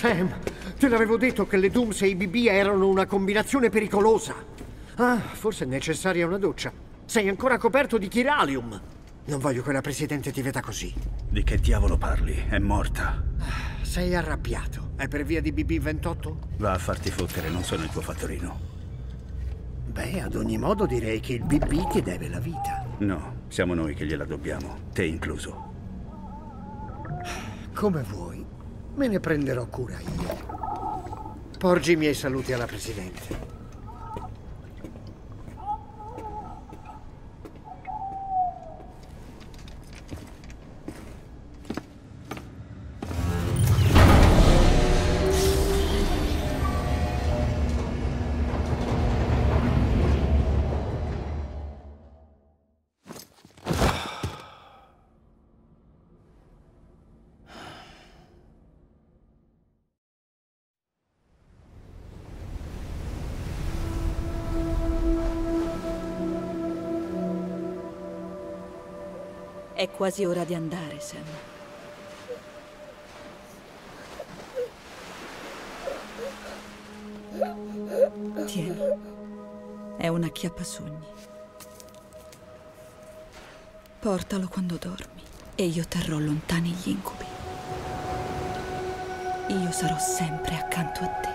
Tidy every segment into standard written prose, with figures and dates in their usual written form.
Sam, te l'avevo detto che le Dooms e i BB erano una combinazione pericolosa. Ah, forse è necessaria una doccia. Sei ancora coperto di chiralium. Non voglio che la Presidente ti veda così. Di che diavolo parli? È morta. Sei arrabbiato. È per via di BB-28? Va a farti fottere, non sono il tuo fattorino. Beh, ad ogni modo direi che il BB ti deve la vita. No, siamo noi che gliela dobbiamo, te incluso. Come vuoi. Me ne prenderò cura io. Porgi i miei saluti alla Presidente. È quasi ora di andare, Sam. Tieni. È un acchiappasogni. Portalo quando dormi e io terrò lontani gli incubi. Io sarò sempre accanto a te.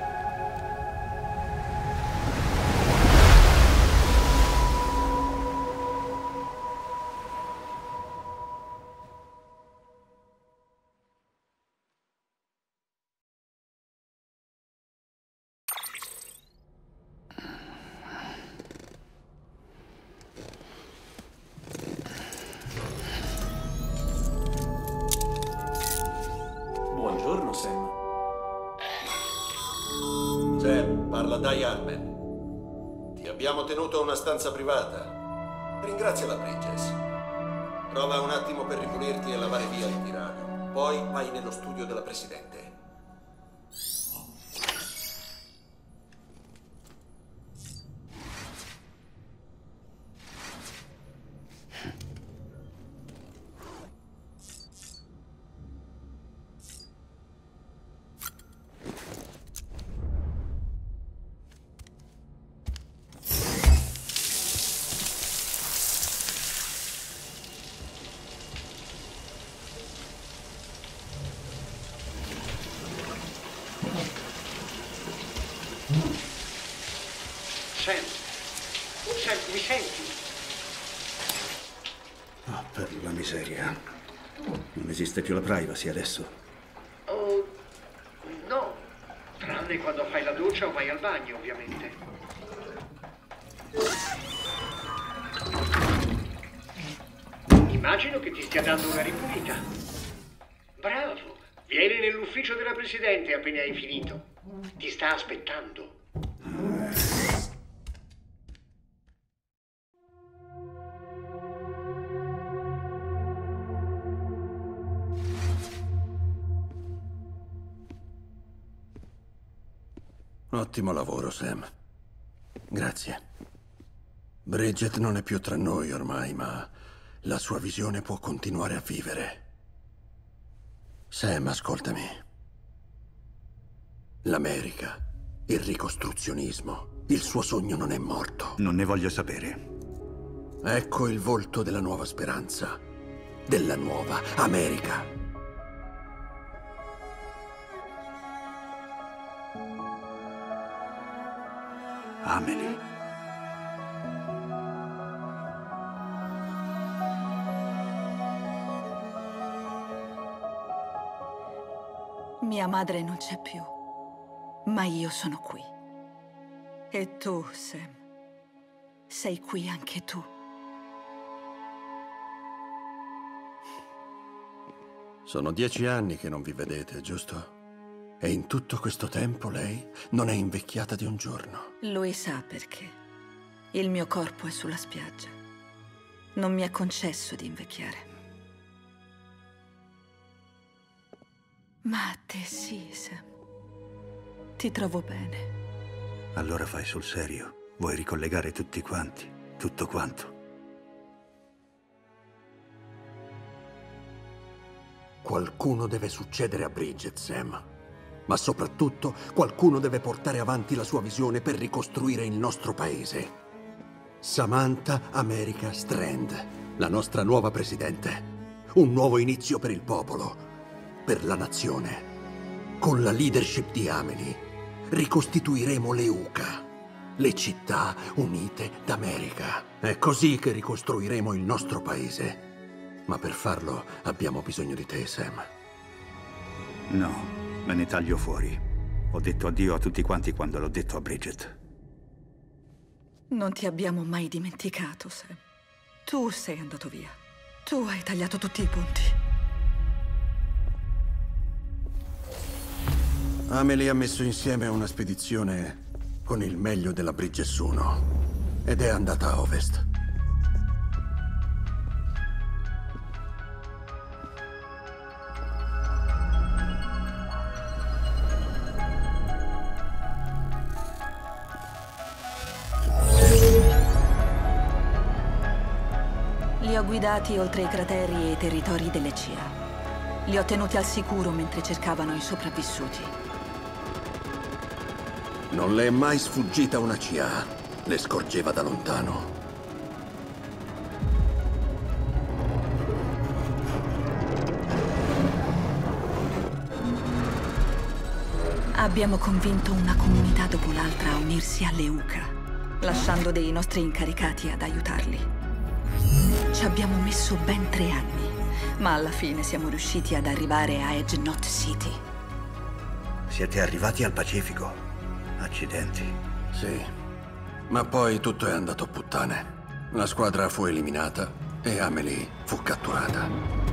Buongiorno, Sam. Sam, parla Dai Harmon. Ti abbiamo tenuto a una stanza privata. Ringrazia la Bridges. Prova un attimo per ripulirti e lavare via il tiranio. Poi vai nello studio della Presidente. Sam, mi senti? Oh, per la miseria. Non esiste più la privacy adesso. Oh, no. Tranne quando fai la doccia o vai al bagno, ovviamente. Immagino che ti stia dando una ripulita. Bravo. Vieni nell'ufficio della Presidente appena hai finito. Ti sta aspettando. Ottimo lavoro, Sam. Grazie. Bridget non è più tra noi ormai, ma la sua visione può continuare a vivere. Sam, ascoltami. L'America, il ricostruzionismo, il suo sogno non è morto. Non ne voglio sapere. Ecco il volto della nuova speranza, della nuova America. Amelie. Mia madre non c'è più, ma io sono qui. E tu, Sam, sei qui anche tu. Sono 10 anni che non vi vedete, giusto? E in tutto questo tempo lei non è invecchiata di un giorno. Lui sa perché. Il mio corpo è sulla spiaggia. Non mi è concesso di invecchiare. Ma a te sì, Sam. Ti trovo bene. Allora fai sul serio. Vuoi ricollegare tutti quanti? Tutto quanto? Qualcuno deve succedere a Bridget, Sam. Ma soprattutto qualcuno deve portare avanti la sua visione per ricostruire il nostro paese. Samantha America Strand, la nostra nuova presidente. Un nuovo inizio per il popolo, per la nazione. Con la leadership di Amelie ricostituiremo le UCA, le città unite d'America. È così che ricostruiremo il nostro paese. Ma per farlo abbiamo bisogno di te, Sam. No, me ne taglio fuori. Ho detto addio a tutti quanti quando l'ho detto a Bridget. Non ti abbiamo mai dimenticato, Sam. Tu sei andato via. Tu hai tagliato tutti i ponti. Amelie ha messo insieme una spedizione con il meglio della Bridges 1 ed è andata a ovest. Li ho guidati oltre i crateri e i territori delle CIA. Li ho tenuti al sicuro mentre cercavano i sopravvissuti. Non le è mai sfuggita una CIA. Le scorgeva da lontano. Abbiamo convinto una comunità dopo l'altra a unirsi alle UCA, lasciando dei nostri incaricati ad aiutarli. Ci abbiamo messo ben 3 anni, ma alla fine siamo riusciti ad arrivare a Edge Knot City. Siete arrivati al Pacifico. Accidenti. Sì, ma poi tutto è andato a puttane. La squadra fu eliminata e Amelie fu catturata.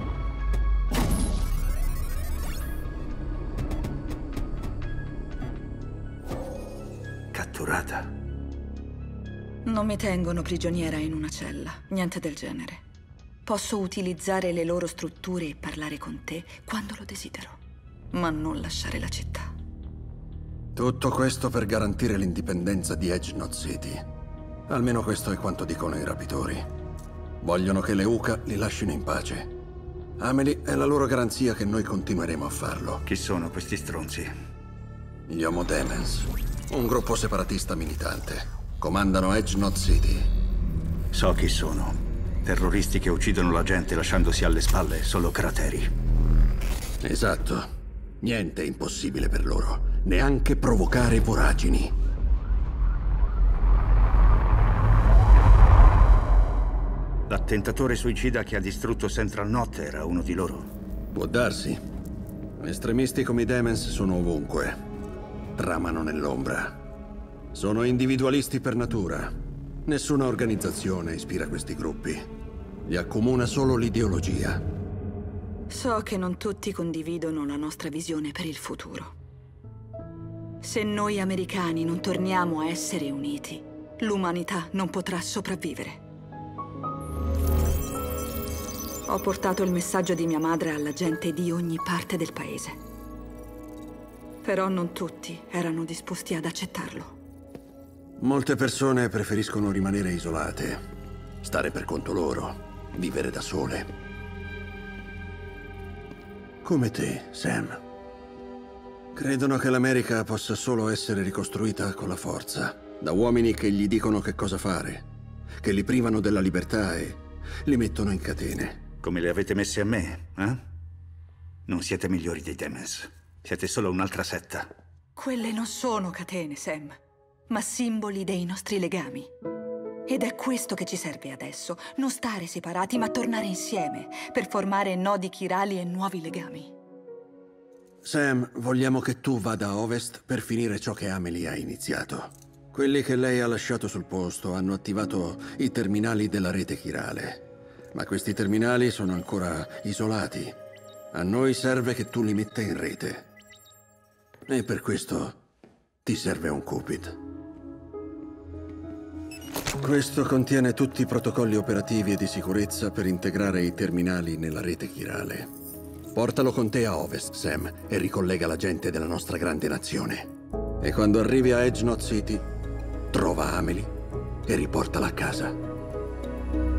Catturata? Non mi tengono prigioniera in una cella, niente del genere. Posso utilizzare le loro strutture e parlare con te quando lo desidero, ma non lasciare la città. Tutto questo per garantire l'indipendenza di Edge Knot City. Almeno questo è quanto dicono i rapitori. Vogliono che le UCA li lasciino in pace. Amelie è la loro garanzia che noi continueremo a farlo. Chi sono questi stronzi? Gli Homo Demens, un gruppo separatista militante. Comandano Edge Knot City. So chi sono. Terroristi che uccidono la gente lasciandosi alle spalle solo crateri. Esatto. Niente è impossibile per loro. Neanche provocare voragini. L'attentatore suicida che ha distrutto Central Knot era uno di loro. Può darsi. Estremisti come i Demens sono ovunque. Tramano nell'ombra. Sono individualisti per natura. Nessuna organizzazione ispira questi gruppi. Li accomuna solo l'ideologia. So che non tutti condividono la nostra visione per il futuro. Se noi americani non torniamo a essere uniti, l'umanità non potrà sopravvivere. Ho portato il messaggio di mia madre alla gente di ogni parte del paese. Però non tutti erano disposti ad accettarlo. Molte persone preferiscono rimanere isolate, stare per conto loro, vivere da sole. Come te, Sam. Credono che l'America possa solo essere ricostruita con la forza, da uomini che gli dicono che cosa fare, che li privano della libertà e li mettono in catene. Come le avete messe a me, eh? Non siete migliori dei Demens. Siete solo un'altra setta. Quelle non sono catene, Sam, ma simboli dei nostri legami. Ed è questo che ci serve adesso, non stare separati, ma tornare insieme, per formare nodi chirali e nuovi legami. Sam, vogliamo che tu vada a ovest per finire ciò che Amelie ha iniziato. Quelli che lei ha lasciato sul posto hanno attivato i terminali della rete chirale. Ma questi terminali sono ancora isolati. A noi serve che tu li metta in rete. E per questo ti serve un Cupid. Questo contiene tutti i protocolli operativi e di sicurezza per integrare i terminali nella rete chirale. Portalo con te a ovest, Sam, e ricollega la gente della nostra grande nazione. E quando arrivi a Edge Knot City, trova Amelie e riportala a casa.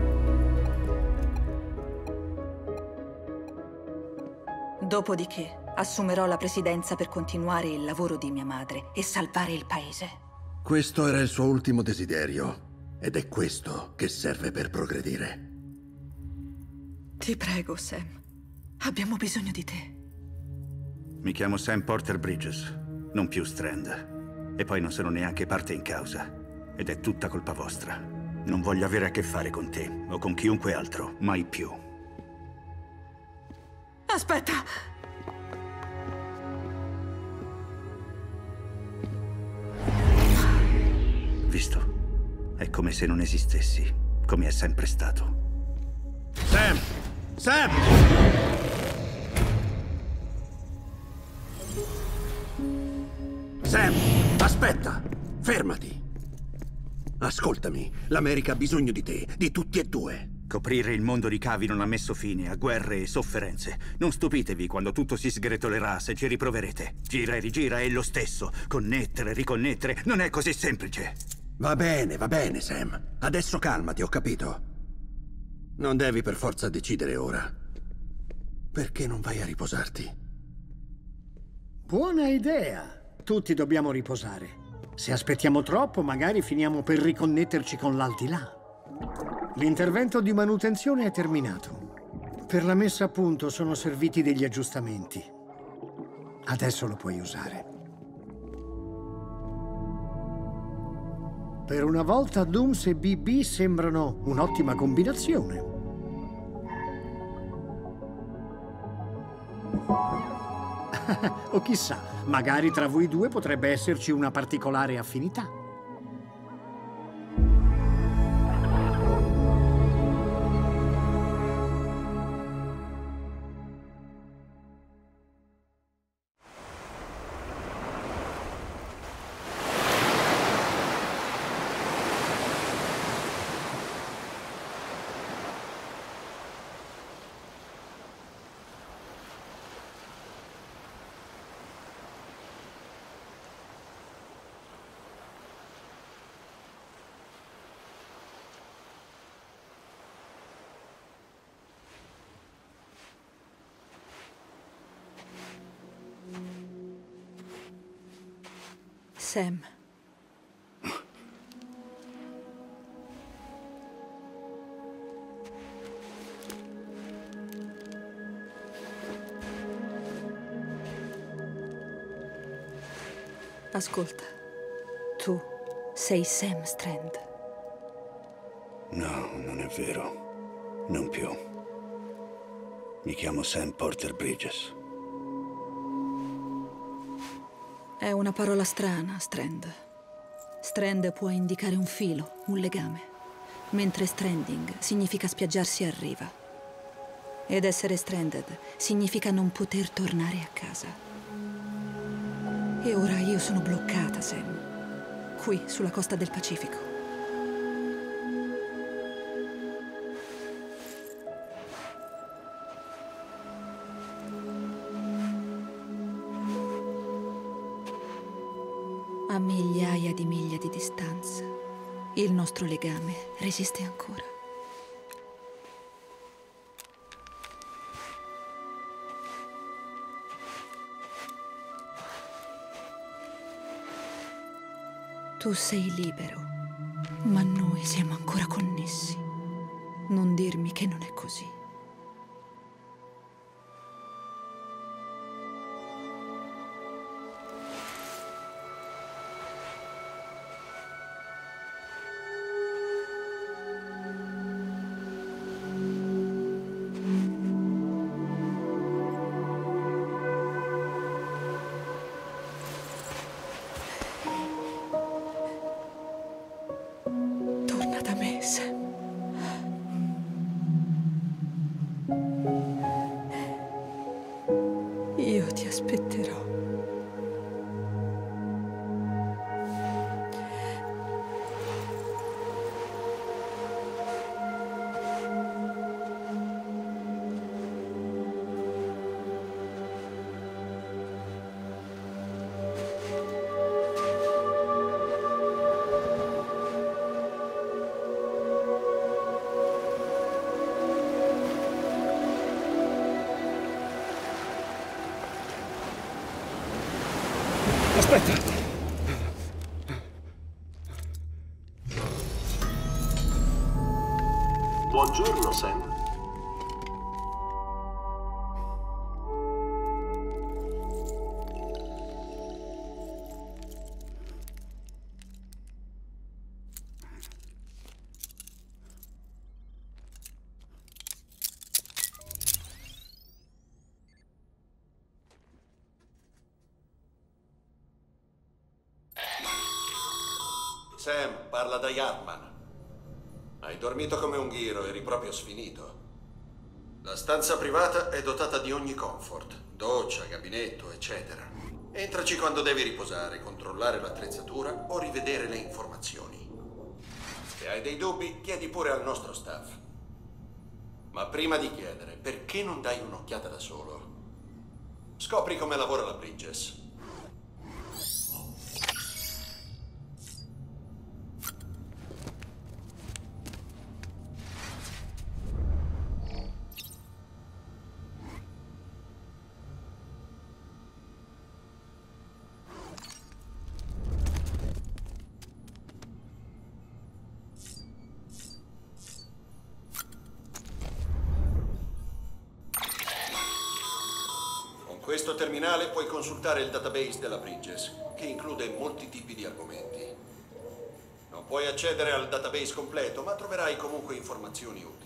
Dopodiché, Assumerò la presidenza per continuare il lavoro di mia madre e salvare il paese. Questo era il suo ultimo desiderio. Ed è questo che serve per progredire. Ti prego, Sam. Abbiamo bisogno di te. Mi chiamo Sam Porter Bridges, non più Strand. E poi non sono neanche parte in causa. Ed è tutta colpa vostra. Non voglio avere a che fare con te o con chiunque altro, mai più. Aspetta! Visto? È come se non esistessi, come è sempre stato. Sam! Sam! Sam, aspetta! Fermati! Ascoltami, l'America ha bisogno di te, di tutti e due. Coprire il mondo di cavi non ha messo fine a guerre e sofferenze. Non stupitevi quando tutto si sgretolerà se ci riproverete. Gira e rigira è lo stesso. Connettere, riconnettere, non è così semplice. Va bene, Sam. Adesso calmati, ho capito. Non devi per forza decidere ora. Perché non vai a riposarti? Buona idea. Tutti dobbiamo riposare. Se aspettiamo troppo, magari finiamo per riconnetterci con l'aldilà. L'intervento di manutenzione è terminato. Per la messa a punto sono serviti degli aggiustamenti. Adesso lo puoi usare. Per una volta Dooms e BB sembrano un'ottima combinazione. O chissà, magari tra voi due potrebbe esserci una particolare affinità. Sam. Ascolta, tu sei Sam Strand. No, non è vero. Non più. Mi chiamo Sam Porter Bridges. È una parola strana, Strand. Strand può indicare un filo, un legame, mentre stranding significa spiaggiarsi a riva. Ed essere stranded significa non poter tornare a casa. E ora io sono bloccata, Sam, qui sulla costa del Pacifico. A migliaia di miglia di distanza, il nostro legame resiste ancora. Tu sei libero, ma noi siamo ancora connessi. Non dirmi che non è così. Aspetta! Buongiorno, Sam. Sam, parla da Yardman. Hai dormito come un ghiro, eri proprio sfinito. La stanza privata è dotata di ogni comfort, doccia, gabinetto, eccetera. Entraci quando devi riposare, controllare l'attrezzatura o rivedere le informazioni. Se hai dei dubbi, chiedi pure al nostro staff. Ma prima di chiedere, perché non dai un'occhiata da solo? Scopri come lavora la Bridges. Questo terminale puoi consultare il database della Bridges, che include molti tipi di argomenti. Non puoi accedere al database completo, ma troverai comunque informazioni utili.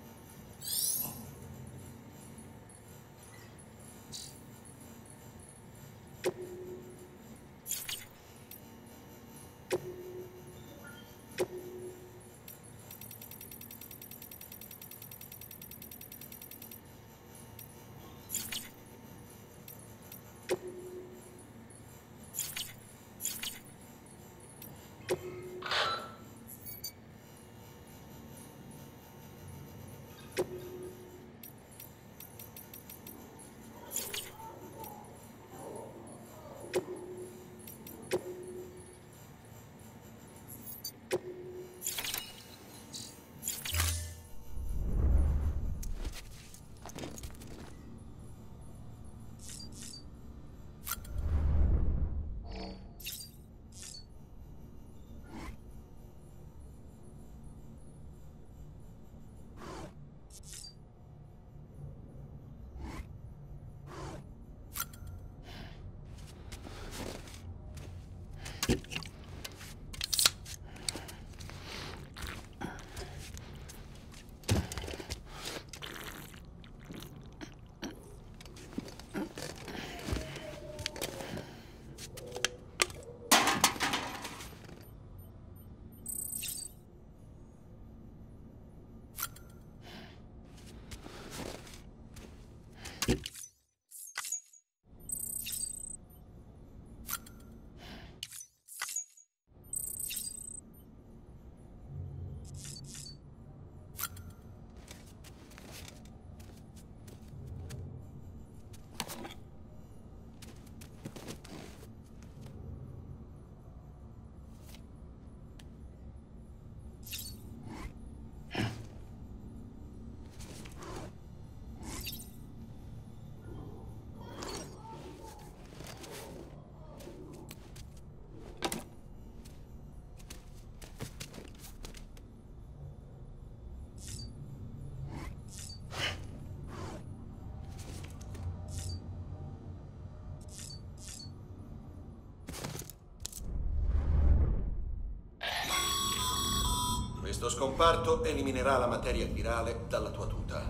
Questo scomparto eliminerà la materia chirale dalla tua tuta.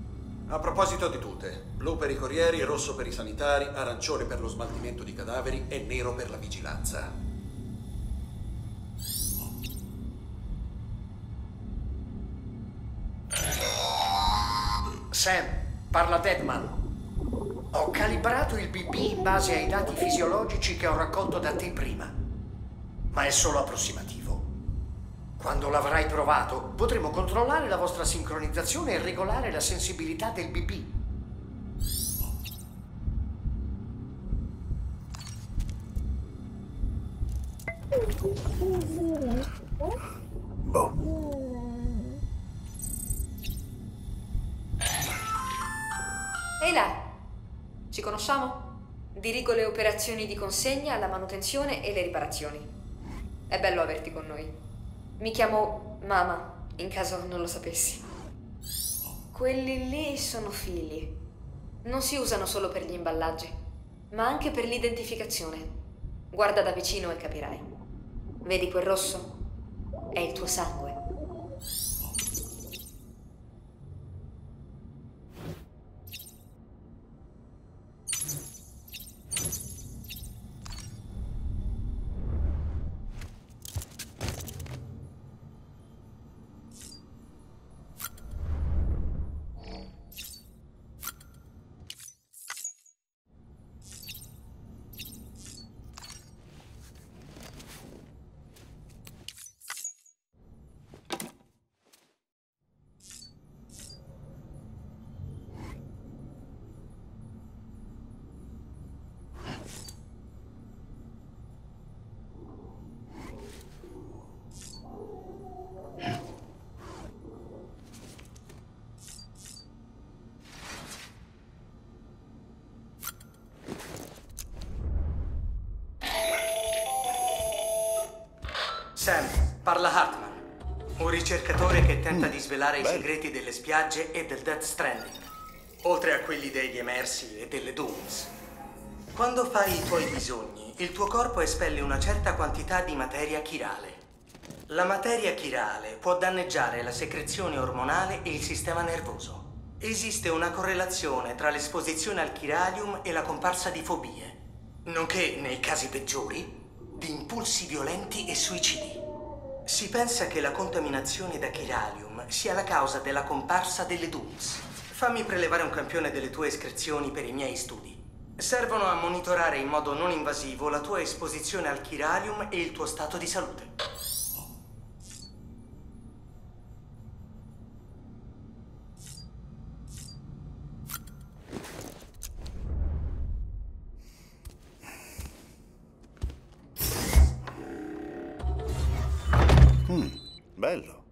A proposito di tute, blu per i corrieri, rosso per i sanitari, arancione per lo smaltimento di cadaveri e nero per la vigilanza. Sam, parla Deadman. Ho calibrato il BB in base ai dati fisiologici che ho raccolto da te prima, ma è solo approssimativo. Quando l'avrai provato, potremo controllare la vostra sincronizzazione e regolare la sensibilità del BB. Boh. Ehi là, ci conosciamo? Dirigo le operazioni di consegna, la manutenzione e le riparazioni. È bello averti con noi. Mi chiamo Mama, in caso non lo sapessi. Quelli lì sono fili. Non si usano solo per gli imballaggi, ma anche per l'identificazione. Guarda da vicino e capirai. Vedi quel rosso? È il tuo sangue. Sam, parla Hartman, un ricercatore che tenta di svelare i segreti delle spiagge e del Death Stranding, oltre a quelli degli emersi e delle Dooms. Quando fai i tuoi bisogni, il tuo corpo espelle una certa quantità di materia chirale. La materia chirale può danneggiare la secrezione ormonale e il sistema nervoso. Esiste una correlazione tra l'esposizione al chiralium e la comparsa di fobie, nonché, nei casi peggiori, di impulsi violenti e suicidi. Si pensa che la contaminazione da chiralium sia la causa della comparsa delle Dooms. Fammi prelevare un campione delle tue escrezioni per i miei studi. Servono a monitorare in modo non invasivo la tua esposizione al chiralium e il tuo stato di salute. Bello.